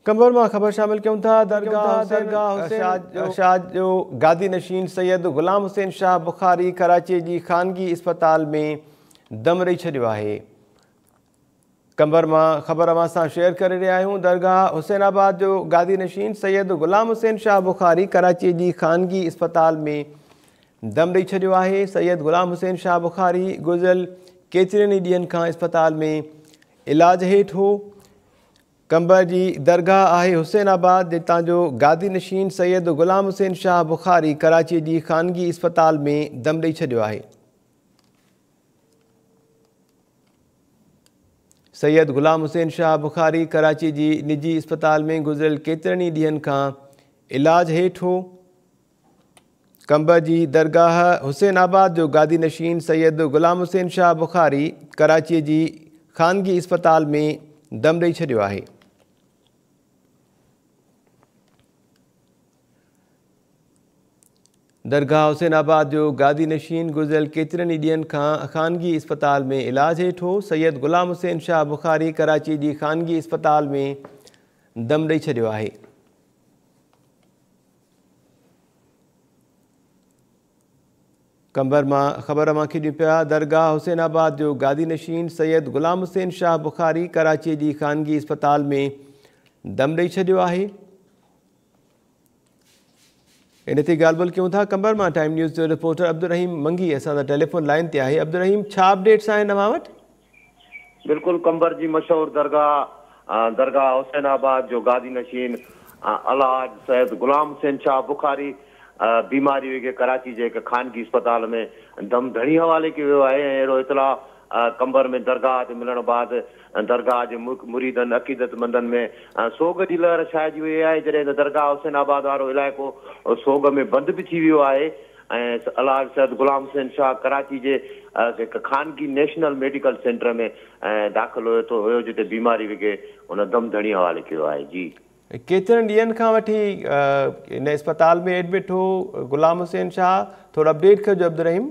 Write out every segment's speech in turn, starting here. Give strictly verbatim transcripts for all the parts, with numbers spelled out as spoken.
कंबर मां ख़बर शामिल क्यों था। दरगाह दरगाह शाह जो गादी नशीन सैयद ग़ुलाम हुसैन शाह बुखारी कराची जी ख़ानगी इस्पताल में दम रही छॾियो आहे। कंबर मां ख़बर अवां सां शेयर करे रहिया आहियूं। दरगाह हुसैनाबाद जो गादी नशीन सैयद ग़ुलाम हुसैन शाह बुखारी कराची जी ख़ानगी इस्पताल में दम ॾेई छॾियो आहे। सैयद ग़ुलाम हुसैन शाह बुखारी गुज़िरियल केतिरनि ई ॾींहंनि खां इस्पताल में इलाज हेठि हो। कंबर जी दरगाह आहे हुसैनाबाद, जितां जो गादी नशीन सैयद ग़ुलाम हुसैन शाह बुखारी कराची जी ख़ानगी इस्पताल में दम ॾेई छॾियो आहे। सैयद ग़ुलाम हुसैन शाह बुखारी कराची जी निजी इस्पताल में गुज़िरियल केतिरनि ई ॾींहंनि खां इलाज हेठि हो। कंबर जी दरगाह हुसैनाबाद जो गादी नशीन सैयद ग़ुलाम हुसैन शाह बुखारी कराची जी ख़ानगी इस्पताल में दम ॾेई छॾियो आहे। दरगाह हुसैनाबाद जो गादी नशीन गुज़िरियल केतिरनि ई ॾींहंनि खां ख़ानगी इस्पताल में इलाज हेठि हो। सैयद ग़ुलाम हुसैन शाह बुखारी कराची जी ख़ानगी इस्पताल में दम ॾेई छॾियो आहे। कंबर मां ख़बर अवांखे ॾियूं पिया। दरगाह हुसैनाबाद जो गादी नशीन सैयद ग़ुलाम हुसैन शाह बुखारी कराची जी ख़ानगी इस्पताल में दम ॾेई छॾियो आहे। इन ते ॻाल्हि ॿोल कयूं था। कंबर मां टाइम न्यूज़ जो रिपोर्टर अब्दुल रहीम मंगी असां सां टेलीफोन लाइन ते आहे। अब्दुल रहीम, छा अपडेट्स आहिनि अव्हां वटि? बिल्कुलु, कंबर जी मशहूर दरगाह दरगाह हुसैनाबाद जो गादी नशीन अलाज सैयद ग़ुलाम हुसैन शाह बुखारी बीमारी हुई कि कराची जे ख़ानगी इस्पताल में दम धणी हवाले कयो वियो आहे। ऐं अहिड़ो इतला कंबर में दरगाह ते मिलण बाद दरगाह जे मुरीदनि अक़ीदतमंदनि में सोग जी लहर छाइजी वई आहे। जॾहिं त दरगाह हुसैनाबाद वारो इलाइक़ो सोग में बंदि बि थी वियो आहे। ऐं अलाज सैयद ग़ुलाम हुसैन शाह कराची जे ख़ानगी नेशनल मेडिकल सेंटर में दाख़िल हुयो थो हुयो जिते बीमारी विगे हुन दम धणी हवाले कयो आहे। जी, केतिरनि ॾींहंनि खां वठी इन इस्पताल में एडमिट हो ग़ुलाम हुसैन शाह? थोरो अपडेट कजो अब्दुल रहीम।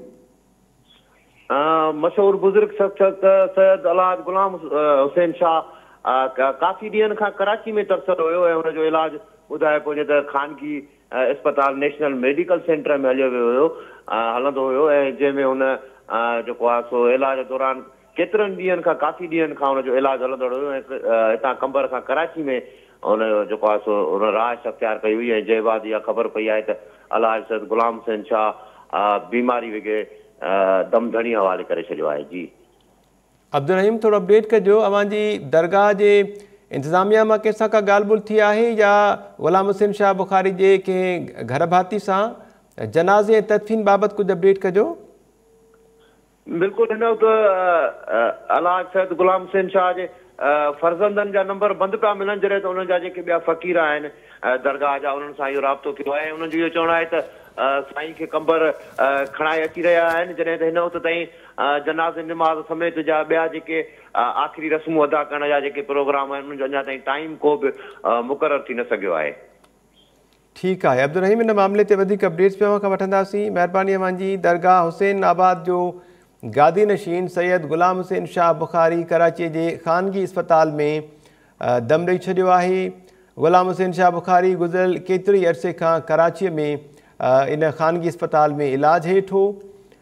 मशहूर बुज़ुर्ग शख्सियत सैयद अलाज ग़ुलाम हुसैन शाह काफ़ी ॾींहंनि खां कराची में तरसल हुयो ऐं हुनजो इलाज ॿुधाए पियो त ख़ानगी इस्पताल नेशनल मेडिकल सेंटर में हलियो वियो हुयो हलंदो हुयो ऐं जंहिंमें हुन जेको आहे सो इलाज दौरान केतिरनि ॾींहंनि खां काफ़ी ॾींहंनि खां हुनजो इलाज हलंदो हुयो। ऐं हितां कंबर खां कराची में हुनजो जेको आहे सो हुन राहत अख़्तियार कई हुई ऐं जंहिं बाद इहा ख़बर पई आहे त अलाज सैयद ग़ुलाम हुसैन शाह बीमारी विगे दम धणी हवाले करे छॾियो आहे। जी अब्दुल रहीम, थोरो अपडेट कजो। अव्हांजी दरगाह जे इंतज़ामिया मां कंहिंसां का ॻाल्हि ॿोल थी आहे या ग़ुलाम हुसैन शाह बुखारी जे कंहिं घर भाती सां जनाज़े ऐं तदफ़ीन बाबति कुझु अपडेट कजो। बिल्कुलु, हिन वक़्तु अलाज सैयद ग़ुलाम हुसैन शाह जे फर्ज़ंदनि जा नंबर बंदि पिया मिलनि जॾहिं त उन्हनि जा जेके ॿिया फ़क़ीर आहिनि दरगाह जा उन्हनि सां इहो राब्तो कयो आहे। उन्हनि जो इहो चवणु आहे त साईं खे कंबर खणाए अची रहिया आहिनि जॾहिं त हिन वक़्तु ताईं जनाज़े निमाज़ समेत जा ॿिया जेके आख़िरी रस्मूं अदा करण जा जेके प्रोग्राम आहिनि उन्हनि जो अञा ताईं टाइम को बि मुक़ररु थी न सघियो आहे। ठीकु आहे अब्दुल रहीम, हिन मामले ते वधीक अपडेट्स बि अव्हां खां वठंदासीं। महिरबानी अव्हांजी। दरगाह हुसैनाबाद जो गादी नशीन सैयद ग़ुलाम हुसैन शाह बुखारी कराची जे ख़ानगी इस्पताल में दम ॾेई छॾियो आहे। ग़ुलाम हुसैन शाह बुखारी गुज़िरियल केतिरे ई अरसे खां कराचीअ में इन ख़ानगी इस्पताल में इलाज हेठि हो।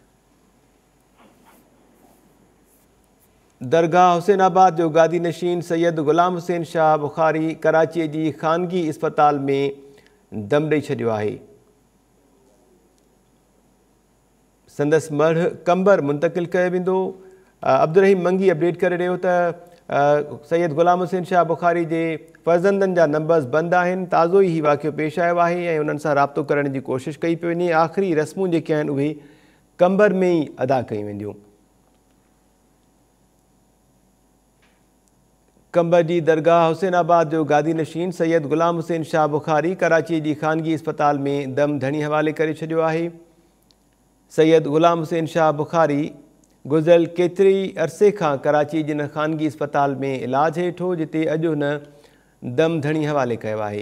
दरगाह हुसैनाबाद जो गादी नशीन सैयद ग़ुलाम हुसैन शाह बुखारी कराची जी ख़ानगी इस्पताल में दम ॾेई छॾियो आहे। संदसि मढ़ कंबर मुंतक़िल कयो वेंदो। अब्दुल रहीम मंगी अपडेट करे रहियो त सैयद ग़ुलाम हुसैन शाह बुखारी जे फर्ज़ंदनि जा नंबर्स बंदि आहिनि। ताज़ो ई हीउ वाक़ियो पेश आयो आहे ऐं उन्हनि सां राब्तो करण जी कोशिशि कई पई वञे। आख़िरी रस्मूं जेके आहिनि उहे कंबर में ई अदा कयूं वेंदियूं। कंबर जी दरगाह हुसैनाबाद जो गादी नशीन सैयद ग़ुलाम हुसैन शाह बुखारी कराची जी ख़ानगी इस्पताल में दम धणी हवाले करे छॾियो आहे। सैयद ग़ुलाम हुसैन शाह बुखारी गुज़िरियल केतिरे ई अरसे खां कराची जिन ख़ानगी इस्पताल में इलाज हेठि हो जिते अॼु हुन दम धणी हवाले कयो आहे।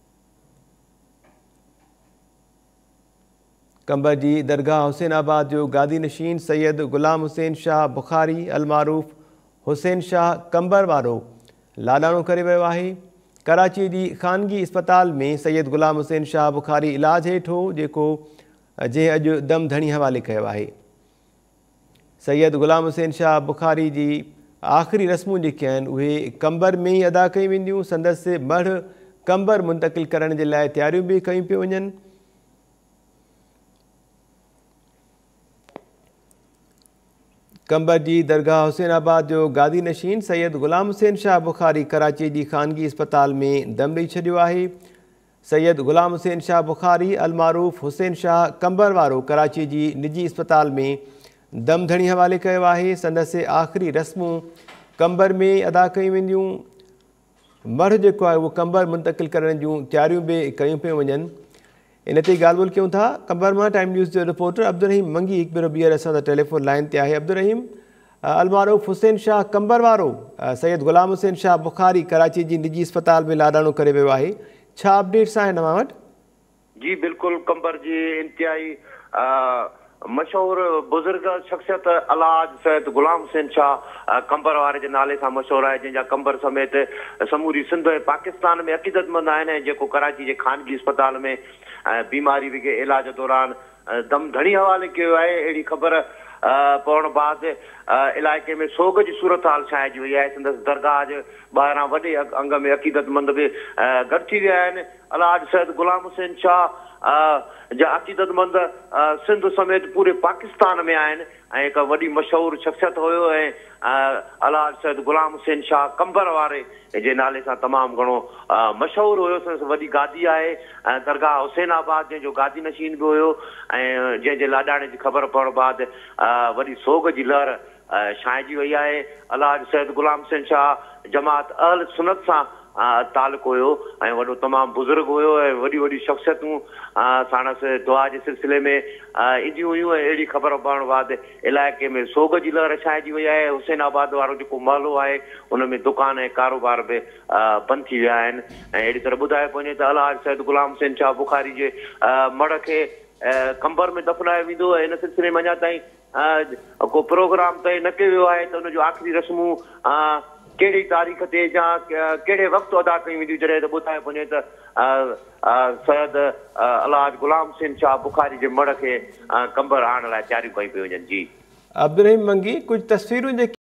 कंबर जी दरगाह हुसैनाबाद जो गादी नशीन सैयद ग़ुलाम हुसैन शाह बुखारी अलमारूफ़ हुसैन शाह कंबर वारो लाॾाणो करे वियो आहे। कराची जी ख़ानगी अस्पताल में सैयद ग़ुलाम हुसैन शाह बुखारी इलाज हेठि हो, जेको जंहिं अॼु दम धणी हवाले कयो आहे। सैयद ग़ुलाम हुसैन शाह बुखारी जी आख़िरी रस्मूं जेके आहिनि उहे कंबर में ई अदा कयूं वेंदियूं। संदसि मढ़ कंबर मुंतक़िल करण जे लाइ तयारियूं बि कयूं पियूं वञनि। कंबर जी दरगाह हुसैनाबाद जो गादी नशीन सैयद ग़ुलाम हुसैन शाह बुखारी कराची जी ख़ानगी अस्पताल में दम ॾेई छॾियो आहे। सैयद ग़ुलाम हुसैन शाह बुखारी अलमारूफ़ हुसैन शाह कंबर वारो कराची जी निजी अस्पताल में दम धणी हवाले कयो आहे। संदसि आख़िरी रस्मूं कंबर में अदा कयूं वेंदियूं। मढ़ जेको आहे उहो कंबर मुंतक़िल करण जूं तयारियूं बि कयूं पियूं वञनि। इन ते ॻाल्हि ॿोल कयूं था। कंबर मां टाइम न्यूज़ जो रिपोर्टर अब्दुल रहीम मंगी हिकु भेरो ॿीहर असां सां टेलीफोन लाइन ते आहे। अब्दुल रहीम, अलमारूफ़ हुसैन शाह कंबर वारो सैयद ग़ुलाम हुसैन शाह बुखारी कराची जी निजी अस्पताल में लाॾाणो करे वियो आहे, छा अपडेट्स आहिनि अव्हां वटि? जी बिल्कुलु, कंबर जी इंतिहाई मशहूर बुज़ुर्ग शख्सियत अलाज सैयद ग़ुलाम हुसैन शाह कंबर वारे जे नाले सां मशहूर आहे, जंहिंजा कंबर समेत समूरी सिंध ऐं पाकिस्तान में अक़ीदतमंद आहिनि, ऐं जेको कराची जे ख़ानगी अस्पताल में बीमारी के इलाज दौरान दम धणी हवाले कयो आहे। अहिड़ी ख़बर पवण बाद इलाइक़े में सोग जी सूरत हाल छाइजी वई आहे। संदसि दरगाह जे ॿाहिरां वॾे अंग में अक़ीदतमंद बि गॾिजी विया आहिनि। अलाज सैयद ग़ुलाम हुसैन शाह जा अक़ीदतमंद सिंध समेत पूरे पाकिस्तान में आहिनि ऐं हिकु वॾी मशहूर शख्सियत हुयो ऐं अलाज सैयद ग़ुलाम हुसैन शाह कंबर वारे जे नाले सां तमामु घणो मशहूर हुयो। संदसि वॾी गादी आहे दरगाह हुसैनाबाद, जंहिंजो गादी नशीन बि हुयो ऐं जंहिंजे लाॾाणे जी ख़बर पवण बाद वॾी सोग जी लहर छाइजी वई आहे। अलाज सैयद ग़ुलाम हुसैन शाह जमात अहल सुन्नत सां तालुक़ हुयो ऐं वॾो तमामु बुज़ुर्ग हुयो ऐं वॾी वॾी शख्सियतूं साणसि दुआ जे सिलसिले में ईंदियूं हुयूं ऐं अहिड़ी ख़बर पवण बाद इलाइक़े में सोग जी लहर छाइजी वई आहे। हुसैनाबाद वारो जेको महलो आहे उन में दुकान ऐं कारोबार बि बंदि थी विया आहिनि ऐं अहिड़ी तरह ॿुधाए वञे त अलाज सैयद ग़ुलाम हुसैन शाह बुखारी जे मढ़ खे कंबर में दफ़नायो वेंदो ऐं इन सिलसिले में अञा ताईं को प्रोग्राम तय न कयो वियो आहे त उनजो आख़िरी रस्मूं कहिड़ी तारीख़ ते या कहिड़े वक़्तु अदा कयूं वेंदियूं, जॾहिं त ॿुधाए वञे त सैयद अलाज ग़ुलाम हुसैन शाह बुखारी जे मढ़ खे कंबर आणण लाइ तयारियूं कयूं पियूं वञनि। जी अब्दुल रहीम मंगी, कुझु तस्वीरूं जेके